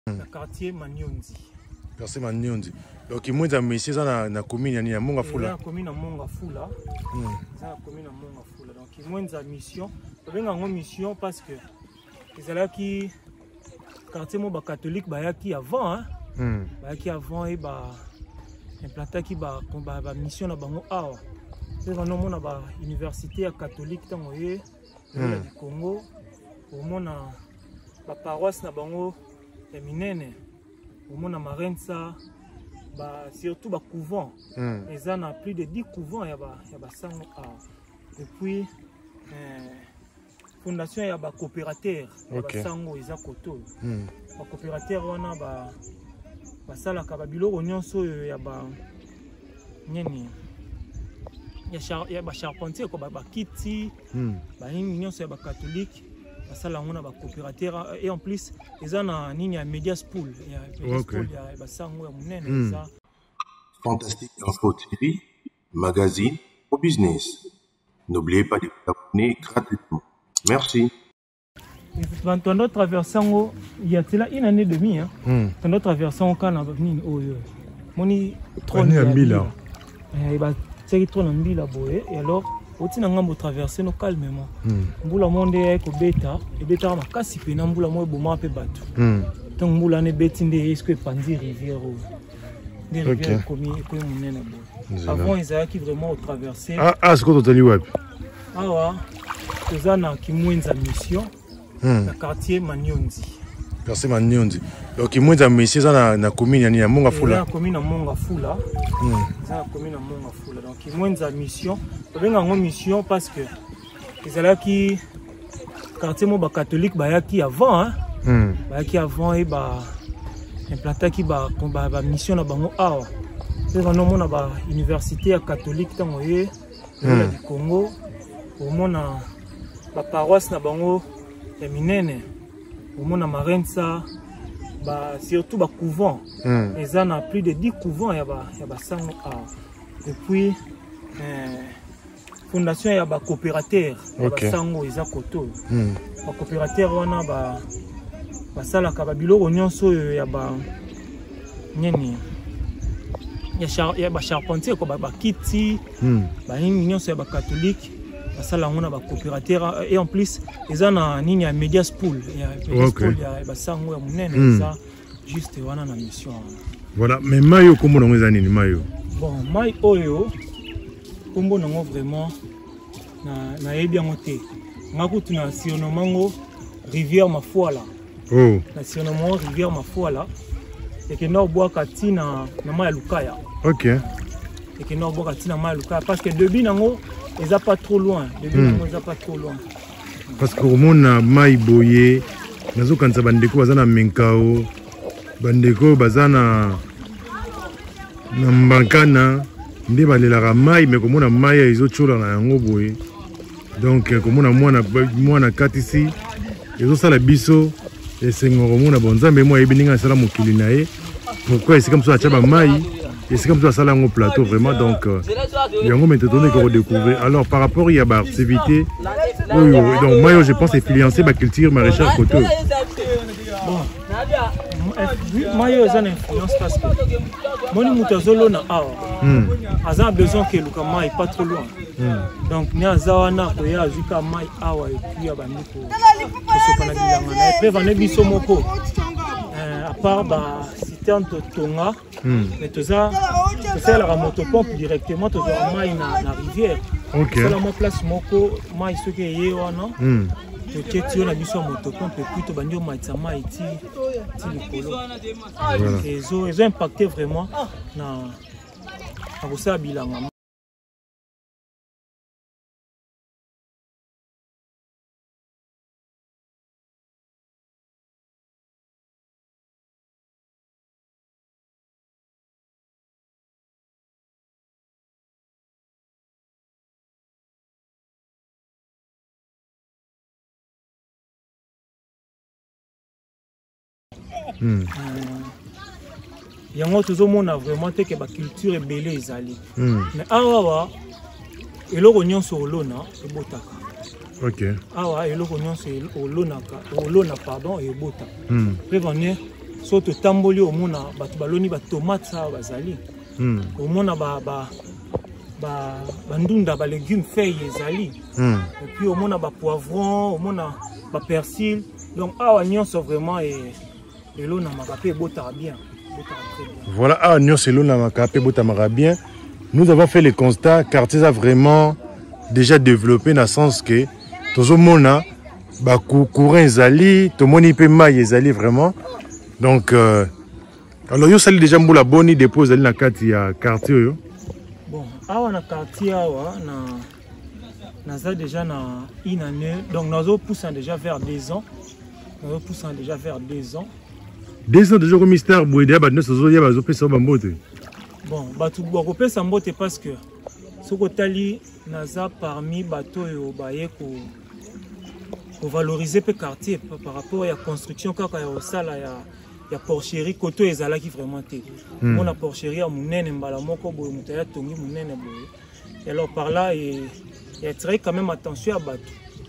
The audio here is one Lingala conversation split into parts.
Le quartier Manionzi. Quartier Manionzi. Donc il y a monsieur ça na commune ya Monga Fula. La commune à Monga Fula. Ça la commune à Monga Fula. Donc il y a une mission. Il y a une mission parce que c'est là qui quartier Monga catholique ba qui avant hein. Ba qui avant et ba implanté qui ba mission na bango awa. C'est vraiment mon ba université catholique tango ye du Congo. Au mon la paroisse na bango ya minene. Au mon Marensa. Surtout les couvents. Ils ont plus de 10 couvents. Et puis, fondation, il y a des coopérateurs. Les coopérateurs, on a des charpentiers, des kiti, des catholiques. Et en plus, ils ont un média spool. Fantastique Info TV, magazine au business. N'oubliez pas de vous abonner gratuitement. Merci. Dans notre version, il y a une année et demie. Dans notre version, on a venu au et alors, on a traversé nos calmement. Mbula monde est au bêta, et bêta ma casse pena mbula mo boma pe batu. Donc mbula ne betinde est-ce que pandi rivière des rivières comme munene bo. Avant ils avaient qui vraiment traversé. Ah ce que tu as dit web. Ah wa. Tozana ki mwenza mission. Le quartier Manionzi. Quartier Manionzi. Donc il y a monsieur ça na commune ya Monga Fula. La commune à Monga Fula. Ça la commune à Monga Fula. Donc il y a une mission. Il y a une mission parce que c'est là qui quartier Monga catholique ba qui avant hein. Ba qui avant et ba implanté qui ba mission na bango awa. C'est vraiment mon ba université catholique tango ye du Congo. Au mon la paroisse na bango ya minene. Au mon Marensa. Surtout les couvents. Ils ont plus de 10 couvents. Et puis, fondation, il y a des coopérateurs. Les coopérateurs, on a des charpentiers, des kiti, des catholiques. Et en plus, ils ont un média spool. Juste voilà la mission. Voilà, mais mayo comment on les anime mayo. Bon, mayo oyo, comme on vraiment na bien monté. Ngakutu na sionomango rivière Mafuala. Oh. Na sionomango rivière Mafuala. Et que nous bois katina na maya lukaya. Ok. Et que nous bois katina maya lukaya parce que depuis nango ils n'ont pas trop loin. Pas trop loin. Parce que au monde a maï boyé, nazo kanza bandeko bazana menkao, bandeko bazana na mbakana, nde balela maï mais comme on a maï ils ont chola na yango boyé. Donc comme on a mwana katisi, ils ont ça la biso et c'est ngoro bonza mais moi ebininga sala mokili nae. Pourquoi c'est comme ça chaba maï? Et c'est comme ça, ça là au plateau vraiment. Donc, il y a un moment donné qu'on redécouvrir. Alors, par rapport à la activité, donc moi, je pense que c'est influencé par culture maraîchère côté. Bon, moi, j'ai une influence parce que moi, j'ai besoin que le Kama n'est pas trop loin. Donc, il y a Zawana, il y a Zuka Mai Awa, et puis il y a Bandiko. Et puis, à part citerne Tonga, mais tout ça, c'est la motopompe directement, tout ça, maï na rivière. C'est la place moko, maï ce qui est wana. Tu as besoin de motopompe et puis tu as besoin de maï ti le polo. Ils ont impacté vraiment na ça bilanga. Yango tozomona vraiment te que ba culture ebele ezali. Mais awa eloko nyonso olona ebotaka. OK. Awa eloko nyonso olona pardon ebota. Prévenir so to tamboli omona bato baloni ba tomate ça bazali omona bandunda ba légumes feuilles ezali et puis omona ba poivron omona ba persil donc awa nyonso vraiment et l'eau na makape botara bien. Voilà, à Nyon Selon la Makape Botamara bien. Nous avons fait le constat, quartier a vraiment déjà développé dans le sens que tout le monde a courant zali, tout le monde peut mailler zali vraiment. Donc, alors yo sali déjà mboula boni dépose zali na kati ya quartier. Bon, awa na quartier awa na za déjà na une année, donc nous poussons déjà vers 2 ans. Nous poussons déjà vers 2 ans. 2 ans déjà comme mystère Bouédéa, nous sommes fait ça bambote. Bon, batu bakopé ça mbote parce que ce kotali naza parmi bateau yo baye ko valoriser pe quartier par rapport à la construction kaka ya osala ya porcherie koto ezala qui vraiment té. On a porcherie à munene mbala moko boye mutaya tongi munene boye. Et alors par là il y a très quand même attention à bateau.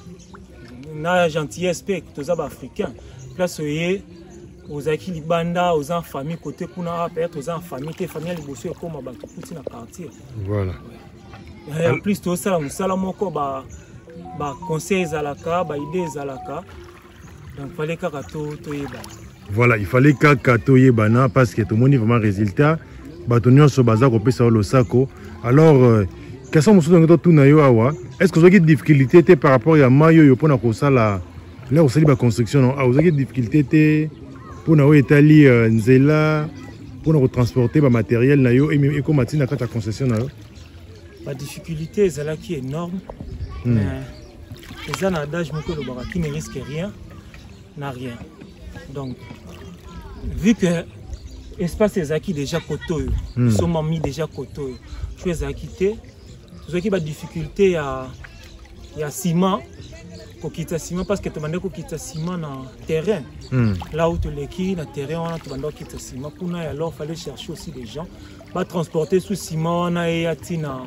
Na gentillesse pe toza ba africain. Place oye aux acquis libanda aux en famille côté kuna peut-être aux en famille tes famille les bossu comme bato petit na quartier. Voilà. Et en plus tout ça musala moko ba conseils zalaka ba idées zalaka. Donc fallait kaka to yeba. Voilà, il fallait kaka to yeba parce que tout le monde vraiment résultat bato nyonso baza ko pesa lo sako. Alors quels sont les tout na yo awa? Est-ce que vous avez des difficultés par rapport à mayo yo pona ko sala là aussi la construction non? Vous avez des difficultés pour nous étaler nzela pour nous transporter le matériel na yo et comme matina quand ta concession na yo. La difficulté est là qui est énorme. Mais les adage moko le bara qui ne risque rien n'a rien. Donc vu que l'espace est acquis déjà koto yo, ils sont mis déjà koto yo. Je suis acquitté. Ce qui a difficulté il y a ciment. Kokita ciment parce que tu m'as dit kokita ciment dans terrain. Là où tu l'équipes, dans terrain, on a tu m'as dit kokita ciment. Pour nous, alors il fallait chercher aussi des gens. Pas transporter sous ciment, on a été dans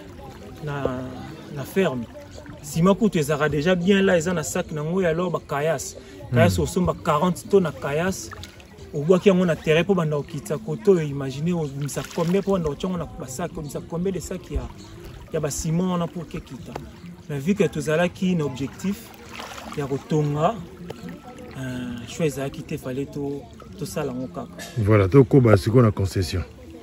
la ferme. Ciment que tu as déjà bien là, ils ont un sac dans alors bah caillasse. Caillasse au sommet 40 tonnes à caillasse. Au bois qui on a terrain pour banda kokita koto. Imaginez on ça combien pour banda on a pas sac, on ça combien de sacs il y a bah ciment on a pour kokita. Mais vu que tout ça qui est un objectif, il y a Rotonga, choisi à quitter, il fallait tout ça là en cas. Voilà, tout quoi c'est qu'on a concession.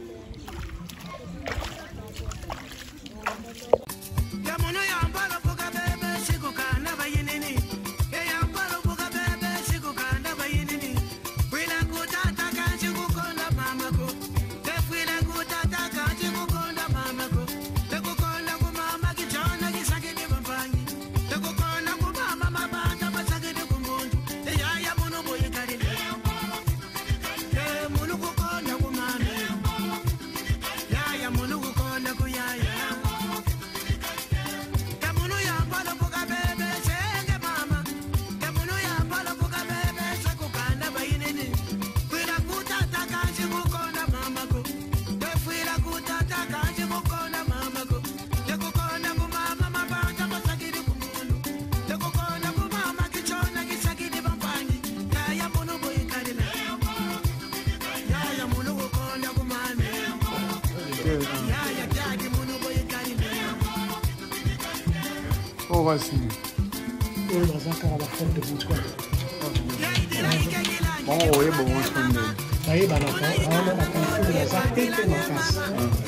Oh, vas-y. Bon, oui, bon, on se connaît. Aí, Banacá, a na canção da Zapete na casa.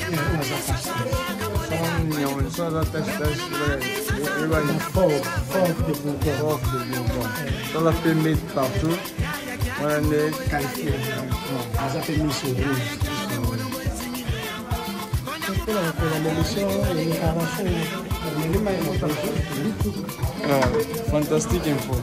Só da teste, ele vai Fort de Bourbon. fort de Bourbon. Só la permet partout. On est Qualifié. A Zapete no sul. Fantastique info.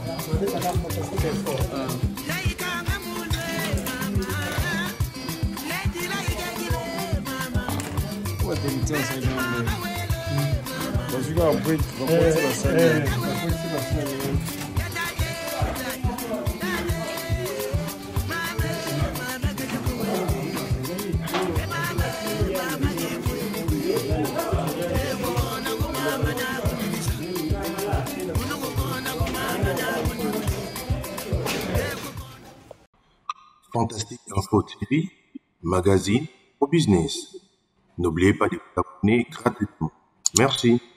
Fantastique. Info TV, magazine pour business. N'oubliez pas de vous abonner gratuitement. Merci.